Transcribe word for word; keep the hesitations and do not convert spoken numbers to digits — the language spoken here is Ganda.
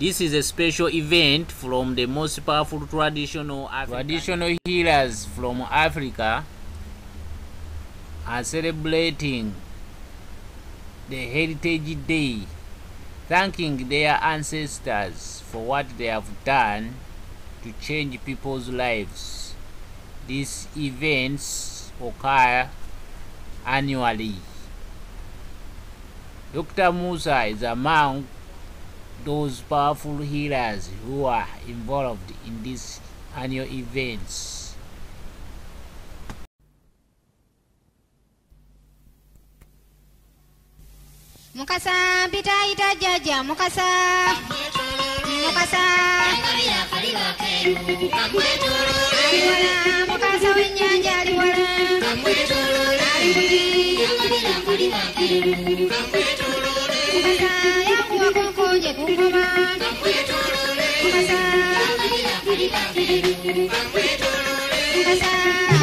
This is a special event from the most powerful traditional traditional healers from Africa are celebrating the Heritage Day, thanking their ancestors for what they have done to change people's lives. These events occur annually. Doctor Musa is among those powerful healers who are involved in these annual events. Mukasa pita ita jaja mukasa mukasa aliwala mukasa wenyanja aliwala mukasa yakuwa konkonje kungoma mukasa mukasa